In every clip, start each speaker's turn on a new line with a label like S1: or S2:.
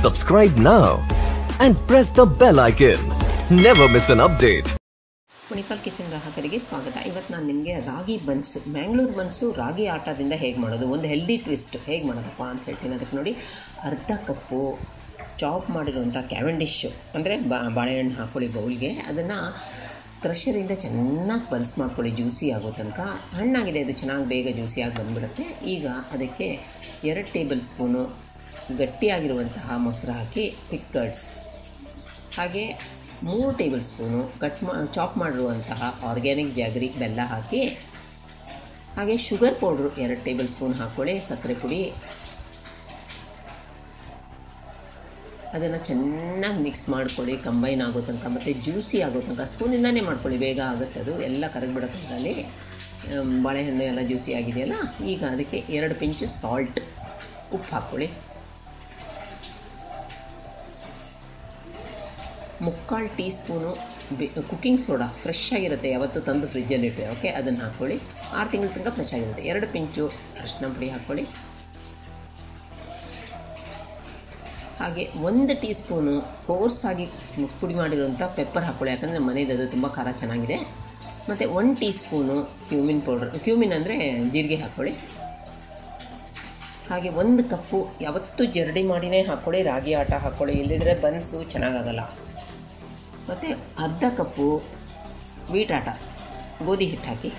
S1: Subscribe now and press the bell icon. Never miss an update.
S2: Manipal kitchen ಗ್ರಾಹಕರಿಗೆ ಸ್ವಾಗತ. ಇವತ್ತು ನಾನು ನಿಮಗೆ ರಾಗಿ ಬನ್ಸು, ಮ್ಯಾಂಗ್ಳೂರು ಬನ್ಸು ರಾಗಿ ಆಟದಿಂದ ಹೇಗೆ ಮಾಡೋದು, ಒಂದು ಹೆಲ್ದಿ ಟ್ವಿಸ್ಟ್ ಹೇಗೆ ಮಾಡೋದಪ್ಪ ಅಂತ ಹೇಳ್ತೀನಿ. ಅದಕ್ಕೆ ನೋಡಿ, ಅರ್ಧ ಕಪ್ಪು ಚಾಪ್ ಮಾಡಿರುವಂಥ ಕ್ಯಾವೆಂಡಿಶು ಅಂದರೆ ಬಾಳೆಹಣ್ಣು ಹಾಕ್ಕೊಳ್ಳಿ ಬೌಲ್ಗೆ. ಅದನ್ನು ಕ್ರಷರಿಂದ ಚೆನ್ನಾಗಿ ಬನ್ಸ್ ಮಾಡ್ಕೊಳ್ಳಿ, ಜ್ಯೂಸಿ ಆಗೋ ತನಕ. ಹಣ್ಣಾಗಿದೆ, ಅದು ಚೆನ್ನಾಗಿ ಬೇಗ ಜ್ಯೂಸಿಯಾಗಿ ಬಂದುಬಿಡುತ್ತೆ. ಈಗ ಅದಕ್ಕೆ 2 ಟೇಬಲ್ ಸ್ಪೂನು ಗಟ್ಟಿಯಾಗಿರುವಂತಹ ಮೊಸರು ಹಾಕಿ ಥಿಕ್ ಕರ್ಡ್ಸ್, ಹಾಗೆ 3 ಟೇಬಲ್ ಸ್ಪೂನು ಚಾಪ್ ಮಾಡಿರುವಂತಹ ಆರ್ಗ್ಯಾನಿಕ್ ಜಾಗರಿ ಬೆಲ್ಲ ಹಾಕಿ, ಹಾಗೆ ಶುಗರ್ ಪೌಡ್ರು 2 ಟೇಬಲ್ ಸ್ಪೂನ್ ಹಾಕ್ಕೊಳ್ಳಿ, ಸಕ್ಕರೆ ಪುಡಿ. ಅದನ್ನು ಚೆನ್ನಾಗಿ ಮಿಕ್ಸ್ ಮಾಡ್ಕೊಳ್ಳಿ, ಕಂಬೈನ್ ಆಗೋ ತನಕ ಮತ್ತು ಜ್ಯೂಸಿ ಆಗೋ ತನಕ. ಸ್ಪೂನಿಂದನೇ ಮಾಡ್ಕೊಳ್ಳಿ, ಬೇಗ ಆಗುತ್ತೆ ಅದು, ಎಲ್ಲ ಕರಗಿಬಿಡೋದ್ರಲ್ಲಿ ಬಾಳೆಹಣ್ಣು ಎಲ್ಲ ಜ್ಯೂಸಿ ಆಗಿದೆಯಲ್ಲ. ಈಗ ಅದಕ್ಕೆ 2 ಪಿಂಚು ಸಾಲ್ಟ್, ಉಪ್ಪು ಹಾಕ್ಕೊಳ್ಳಿ, 3/4 teaspoon cooking soda, fresh ಆಗಿರುತ್ತೆ, ಯಾವತ್ತೂ ತಂದು ಫ್ರಿಜ್ಜಲ್ಲಿಟ್ಟರೆ, ಓಕೆ, ಅದನ್ನು ಹಾಕ್ಕೊಳ್ಳಿ. 6 ತಿಂಗಳ ತನಕ ಫ್ರೆಶ್ ಆಗಿರುತ್ತೆ. 2 ಪಿಂಚು ಅರಿಶಿನ ಪುಡಿ ಹಾಕ್ಕೊಳ್ಳಿ, ಹಾಗೆ 1 ಟೀ ಸ್ಪೂನು ಕೋರ್ಸಾಗಿ ಪುಡಿ ಮಾಡಿರುವಂಥ ಪೆಪ್ಪರ್ ಹಾಕ್ಕೊಳ್ಳಿ, ಯಾಕಂದರೆ ಮನೆಯದು ಅದು ತುಂಬ ಖಾರ ಚೆನ್ನಾಗಿದೆ. ಮತ್ತು 1 teaspoon cumin powder, cumin ಅಂದರೆ ಜೀರಿಗೆ ಹಾಕ್ಕೊಳ್ಳಿ. ಹಾಗೆ 1 ಕಪ್ಪು, ಯಾವತ್ತೂ ಜರಡಿ ಮಾಡಿನೇ ಹಾಕ್ಕೊಳ್ಳಿ, ರಾಗಿ ಆಟ ಹಾಕ್ಕೊಳ್ಳಿ, ಇಲ್ಲದಿದ್ದರೆ ಬನ್ಸು ಚೆನ್ನಾಗಾಗಲ್ಲ. ಮತ್ತು ಅರ್ಧ ಕಪ್ಪು ವೀಟ್ ಆಟ, ಗೋಧಿ ಹಿಟ್ಟು ಹಾಕಿ,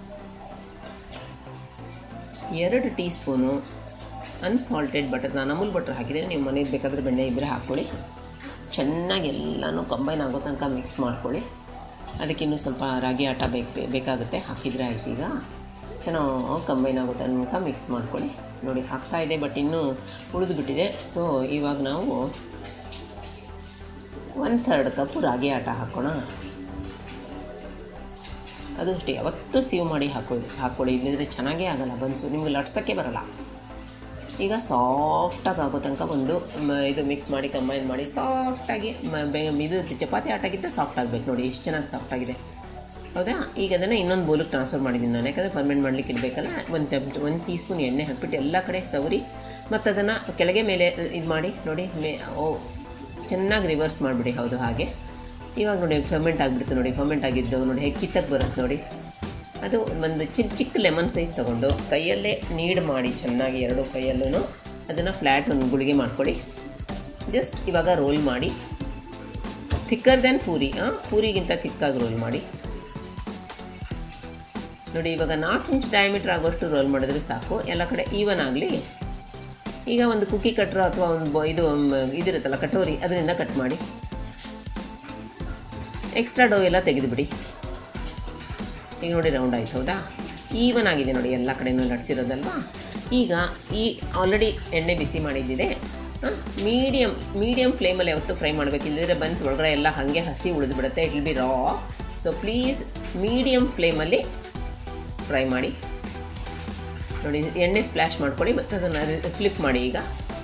S2: 2 ಟೀ ಸ್ಪೂನು ಅನ್ಸಾಲ್ಟೆಡ್ ಬಟರ್, ನಾನು ಅಮೂಲ್ ಬಟರ್ ಹಾಕಿದ್ದೀನಿ, ನೀವು ಮನೇಲಿ ಬೇಕಾದರೆ ಬೆಣ್ಣೆ ಇದ್ದರೆ ಹಾಕ್ಕೊಳ್ಳಿ. ಚೆನ್ನಾಗಿ ಎಲ್ಲನೂ ಕಂಬೈನ್ ಆಗೋ ತನಕ ಮಿಕ್ಸ್ ಮಾಡ್ಕೊಳ್ಳಿ. ಅದಕ್ಕಿನ್ನೂ ಸ್ವಲ್ಪ ರಾಗಿ ಆಟ ಬೇಕಾಗುತ್ತೆ, ಹಾಕಿದರೆ ಆಯ್ತು. ಈಗ ಚೆನ್ನಾಗಿ ಕಂಬೈನ್ ಆಗೋ ತನಕ ಮಿಕ್ಸ್ ಮಾಡ್ಕೊಳ್ಳಿ. ನೋಡಿ ಆಗ್ತಾಯಿದೆ, ಬಟ್ ಇನ್ನೂ ಉಳಿದುಬಿಟ್ಟಿದೆ. ಸೊ ಇವಾಗ ನಾವು 1/3 ಕಪ್ಪು ರಾಗಿ ಆಟ ಹಾಕೋಣ. ಅದು ಅಷ್ಟೇ, ಯಾವತ್ತೂ ಸೀವ್ ಮಾಡಿ ಹಾಕ್ಕೊಳ್ಳಿ, ಇಲ್ಲದಿದ್ದರೆ ಚೆನ್ನಾಗೇ ಆಗೋಲ್ಲ ಬನ್ಸು, ನಿಮ್ಗೆ ಲಟ್ಸೋಕ್ಕೆ ಬರೋಲ್ಲ. ಈಗ ಸಾಫ್ಟಾಗಿ ಆಗೋ ತನಕ ಇದು ಮಿಕ್ಸ್ ಮಾಡಿ, ಕಂಬೈನ್ ಮಾಡಿ ಸಾಫ್ಟಾಗಿ. ಇದು ಚಪಾತಿ ಆಟಾಗಿಂತ ಸಾಫ್ಟ್ ಆಗಬೇಕು. ನೋಡಿ ಎಷ್ಟು ಚೆನ್ನಾಗಿ ಸಾಫ್ಟಾಗಿದೆ, ಹೌದಾ? ಈಗ ಅದನ್ನು ಇನ್ನೊಂದು ಬೌಲಿಗೆ ಟ್ರಾನ್ಸ್ಫರ್ ಮಾಡಿದ್ದೀನಿ ನಾನು, ಯಾಕಂದರೆ ಫರ್ಮೆಂಟ್ ಮಾಡಲಿಕ್ಕೆ ಇಡಬೇಕಲ್ಲ. 1 ಟೀ ಸ್ಪೂನ್ ಎಣ್ಣೆ ಹಾಕ್ಬಿಟ್ಟು ಎಲ್ಲ ಕಡೆ ಸವರಿ, ಮತ್ತು ಅದನ್ನು ಕೆಳಗೆ ಮೇಲೆ ಇದು ಮಾಡಿ ನೋಡಿ, ಚೆನ್ನಾಗಿ ರಿವರ್ಸ್ ಮಾಡಿಬಿಡಿ. ಹೌದು, ಹಾಗೆ. ಇವಾಗ ನೋಡಿ ಫರ್ಮೆಂಟ್ ಆಗಿಬಿಡ್ತು, ನೋಡಿ ಫರ್ಮೆಂಟ್ ಆಗಿದ್ದು ನೋಡಿ ಹೇಗೆ ಕಿತ್ತಕ್ಕೆ ಬರುತ್ತೆ ನೋಡಿ. ಅದು ಒಂದು ಚಿಕ್ಕ ಲೆಮನ್ ಸೈಜ್ ತೊಗೊಂಡು ಕೈಯಲ್ಲೇ ನೀಡ್ ಮಾಡಿ ಚೆನ್ನಾಗಿ 2 ಕೈಯಲ್ಲೂ ಅದನ್ನು ಫ್ಲ್ಯಾಟ್ ಒಂದು ಗುಳಿಗೆ ಮಾಡ್ಕೊಳ್ಳಿ. ಜಸ್ಟ್ ಇವಾಗ ರೋಲ್ ಮಾಡಿ, ಥಿಕ್ಕರ್ ದ್ಯಾನ್ ಪೂರಿಗಿಂತ ಥಿಕ್ಕಾಗಿ ರೋಲ್ ಮಾಡಿ. ನೋಡಿ ಇವಾಗ 4 ಇಂಚ್ ಡಯಾಮೀಟ್ರ್ ಆಗೋಷ್ಟು ರೋಲ್ ಮಾಡಿದ್ರೆ ಸಾಕು, ಎಲ್ಲ ಕಡೆ ಈವನ್ ಆಗಲಿ. ಈಗ ಒಂದು ಕುಕ್ಕಿ ಕಟ್ರು ಅಥವಾ ಒಂದು ಇದಿರುತ್ತಲ್ಲ ಕಟೋರಿ, ಅದರಿಂದ ಕಟ್ ಮಾಡಿ ಎಕ್ಸ್ಟ್ರಾ ಡೋ ಎಲ್ಲ ತೆಗೆದುಬಿಡಿ. ಈಗ ನೋಡಿ ರೌಂಡ್ ಆಯಿತು, ಹೌದಾ? ಈವನ್ ಆಗಿದೆ ನೋಡಿ, ಎಲ್ಲ ಕಡೆಯೂ ಲಟ್ಸಿರೋದಲ್ವಾ. ಈಗ ಆಲ್ರೆಡಿ ಎಣ್ಣೆ ಬಿಸಿ ಮಾಡಿದ್ದಿದೆ, ಮೀಡಿಯಮ್ ಫ್ಲೇಮಲ್ಲಿ ಯಾವತ್ತೂ ಫ್ರೈ ಮಾಡಬೇಕು, ಇಲ್ಲದಿದ್ದರೆ ಬನ್ಸ್ ಒಳಗಡೆ ಎಲ್ಲ ಹಾಗೆ ಹಸಿ ಉಳಿದು ಬಿಡುತ್ತೆ, it will be raw. So please medium ಫ್ಲೇಮಲ್ಲಿ ಫ್ರೈ ಮಾಡಿ. ನೋಡಿ ಎಣ್ಣೆ ಸ್ಪ್ಲ್ಯಾಶ್ ಮಾಡ್ಕೊಳ್ಳಿ, ಮತ್ತು ಅದನ್ನು ಫ್ಲಿಪ್ ಮಾಡಿ. ಈಗ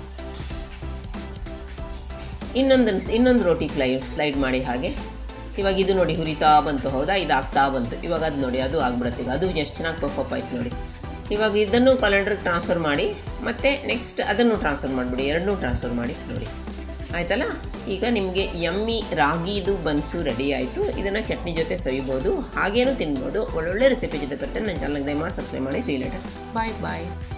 S2: ಇನ್ನೊಂದು ರೋಟಿ ಸ್ಲೈಡ್ ಮಾಡಿ ಹಾಗೆ. ಇವಾಗ ಇದು ನೋಡಿ ಹುರಿತಾ ಬಂತು, ಹೌದಾ? ಇದು ಆಗ್ತಾ ಬಂತು. ಇವಾಗ ಅದು ನೋಡಿ, ಅದು ಆಗ್ಬಿಡುತ್ತೆ. ಈಗ ಅದು ಎಷ್ಟು ಚೆನ್ನಾಗಿ ಪಫ್ ಆಯ್ತು ನೋಡಿ. ಇವಾಗ ಇದನ್ನು ಕ್ಯಾಲೆಂಡರ್ಗೆ ಟ್ರಾನ್ಸ್ಫರ್ ಮಾಡಿ, ಮತ್ತು ನೆಕ್ಸ್ಟ್ ಅದನ್ನು ಟ್ರಾನ್ಸ್ಫರ್ ಮಾಡಿಬಿಡಿ, 2 ಟ್ರಾನ್ಸ್ಫರ್ ಮಾಡಿ. ನೋಡಿ ಆಯ್ತಲ್ಲ? ಈಗ ನಿಮಗೆ ಯಮ್ಮಿ ರಾಗಿದು ಬನ್ಸು ರೆಡಿ ಆಯಿತು. ಇದನ್ನು ಚಟ್ನಿ ಜೊತೆ ಸವಿಬೋದು, ಹಾಗೇನೂ ತಿನ್ಬೋದು. ಒಳ್ಳೊಳ್ಳೆ ರೆಸಿಪಿ ಜೊತೆ ಬರ್ತೇನೆ. ನನ್ನ ಚಾನಲ್ಗೆ ದಯಮಾಡಿ ಸಬ್ಸ್ಕ್ರೈಬ್ ಮಾಡಿ. See you later. ಬಾಯ್.